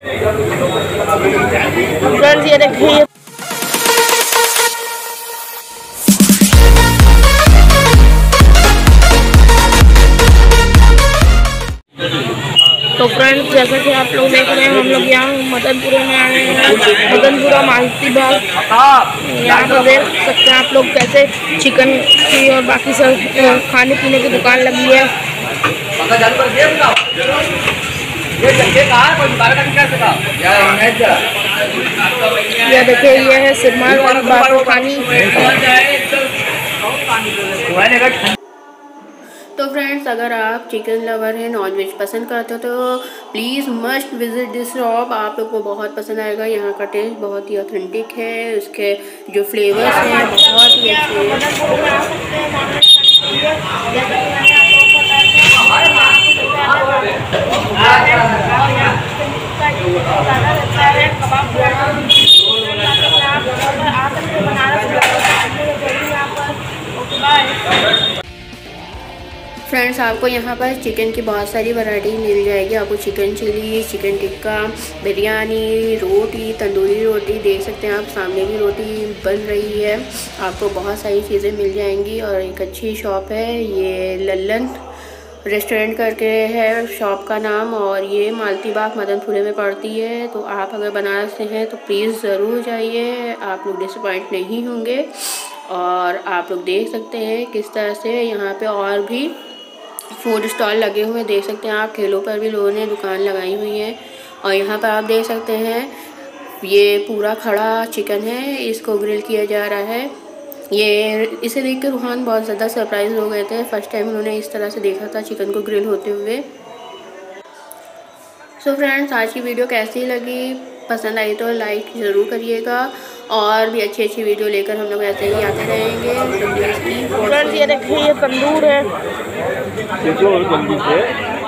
Friends ये देखिए तो फ्रेंड्स जैसा कि आप लोग देख रहे हैं हम लोग यहाँ मदनपुरा में आए हैं। मदनपुरा मालती बाग, यहाँ पर देख सकते हैं आप लोग कैसे चिकन की और बाकी सब खाने पीने की दुकान लगी है। ये देखिए ये है सिरमौर वाली बात खानी। तो फ्रेंड्स अगर आप चिकन लवर हैं, नॉनवेज पसंद करते हो तो please must visit this shop. आप लोग को बहुत पसंद आएगा। यहाँ का टेस्ट बहुत ही ऑथेंटिक है, उसके जो फ्लेवर्स हैं बहुत ही अच्छे फ्रेंड्स आपको यहाँ पर चिकन की बहुत सारी वैरायटी मिल जाएगी। आपको chicken chilli, chicken tikka, biryani, रोटी, तंदूरी रोटी, देख सकते हैं आप सामने भी रोटी बन रही है। आपको बहुत सारी चीज़ें मिल जाएंगी और एक अच्छी शॉप है। ये लल्लन रेस्टोरेंट करके है शॉप का नाम और ये मालती बाग मदनपुरे में पड़ती है। तो आप अगर बनारस से हैं तो प्लीज़ ज़रूर जाइए, आप लोग डिसअपॉइंट नहीं होंगे। और आप लोग देख सकते हैं किस तरह से यहाँ पे और भी फूड स्टॉल लगे हुए देख सकते हैं आप। ठेलों पर भी लोगों ने दुकान लगाई हुई है और यहाँ पर आप देख सकते हैं ये पूरा खड़ा चिकन है, इसको ग्रिल किया जा रहा है। ये इसे देख कर रूहान बहुत ज़्यादा सरप्राइज हो गए थे। फर्स्ट टाइम उन्होंने इस तरह से देखा था चिकन को ग्रिल होते हुए। सो फ्रेंड्स आज की वीडियो कैसी लगी, पसंद आई तो लाइक ज़रूर करिएगा और भी अच्छी अच्छी वीडियो लेकर हम लोग ऐसे ही आते रहेंगे। तो फ्रेंड्स ये देखिए ये तंदूर है।